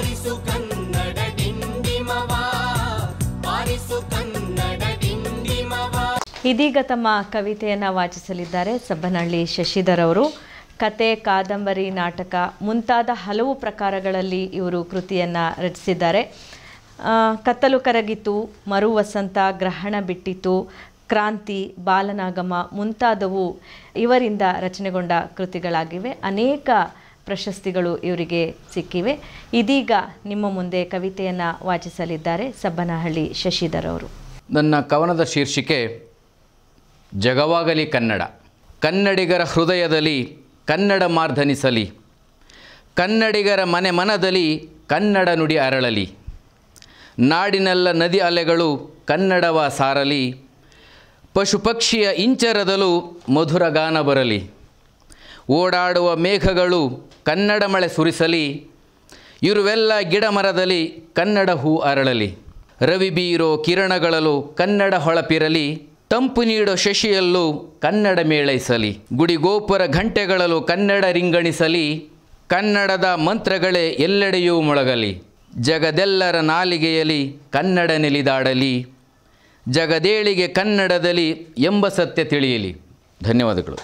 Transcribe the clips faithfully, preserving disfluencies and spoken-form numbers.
ಬಾರಿಸು ಕನ್ನಡ ಡಿಂಡಿಮವ ಬಾರಿಸು ಕನ್ನಡ ಡಿಂಡಿಮವ. ಇದೀಗ ತಮ್ಮ ಕವಿತೆಯನ್ನು ವಾಚಿಸಲಿದ್ದಾರೆ ಸಬ್ಬನಹಳ್ಳಿ ಶಶಿಧರ್ ಅವರು. ಕತೆ, ಕಾದಂಬರಿ, ನಾಟಕ ಮುಂತಾದ ಹಲವು ಪ್ರಕಾರಗಳಲ್ಲಿ ಇವರು ಕೃತಿಯನ್ನು ರಚಿಸಿದ್ದಾರೆ. ಕತ್ತಲು ಕರಗಿತು, ಮರು ವಸಂತ, ಗ್ರಹಣ ಬಿಟ್ಟಿತು, ಕ್ರಾಂತಿ, ಬಾಲನಾಗಮ ಮುಂತಾದವು ಇವರಿಂದ ರಚನೆಗೊಂಡ ಕೃತಿಗಳಾಗಿವೆ. ಅನೇಕ ಪ್ರಶಸ್ತಿಗಳು ಇವರಿಗೆ ಸಿಕ್ಕಿವೆ. ಇದೀಗ ನಿಮ್ಮ ಮುಂದೆ ಕವಿತೆಯನ್ನು ವಾಚಿಸಲಿದ್ದಾರೆ ಸಬ್ಬನಹಳ್ಳಿ ಶಶಿಧರ್ ಅವರು. ನನ್ನ ಕವನದ ಶೀರ್ಷಿಕೆ ಜಗವಾಗಲಿ ಕನ್ನಡ. ಕನ್ನಡಿಗರ ಹೃದಯದಲ್ಲಿ ಕನ್ನಡ ಮಾರ್ಧನಿಸಲಿ, ಕನ್ನಡಿಗರ ಮನೆ ಮನದಲ್ಲಿ ಕನ್ನಡ ನುಡಿ ಅರಳಲಿ. ನಾಡಿನೆಲ್ಲ ನದಿ ಅಲೆಗಳು ಕನ್ನಡವ ಸಾರಲಿ, ಪಶು ಪಕ್ಷಿಯ ಇಂಚರದಲ್ಲೂ ಮಧುರ ಗಾನ ಬರಲಿ. ಓಡಾಡುವ ಮೇಘಗಳು ಕನ್ನಡ ಮಳೆ ಸುರಿಸಲಿ, ಇರುವೆಲ್ಲ ಗಿಡ ಮರದಲ್ಲಿ ಕನ್ನಡ ಹೂ ಅರಳಲಿ. ರವಿ ಬೀರೋ ಕಿರಣಗಳಲ್ಲೂ ಕನ್ನಡ ಹೊಳಪಿರಲಿ, ತಂಪು ನೀಡೋ ಶಶಿಯಲ್ಲೂ ಕನ್ನಡ ಮೇಳೈಸಲಿ. ಗುಡಿ ಗೋಪುರ ಘಂಟೆಗಳಲ್ಲೂ ಕನ್ನಡ ರಿಂಗಣಿಸಲಿ, ಕನ್ನಡದ ಮಂತ್ರಗಳೇ ಎಲ್ಲೆಡೆಯೂ ಮೊಳಗಲಿ. ಜಗದೆಲ್ಲರ ನಾಲಿಗೆಯಲ್ಲಿ ಕನ್ನಡ ನೆಲಿದಾಡಲಿ, ಜಗದೇಳಿಗೆ ಕನ್ನಡದಲ್ಲಿ ಎಂಬ ಸತ್ಯ ತಿಳಿಯಲಿ. ಧನ್ಯವಾದಗಳು.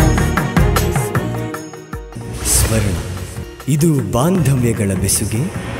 ಸ್ವರ್ಣ, ಇದು ಬಾಂಧವ್ಯಗಳ ಬೆಸುಗೆ.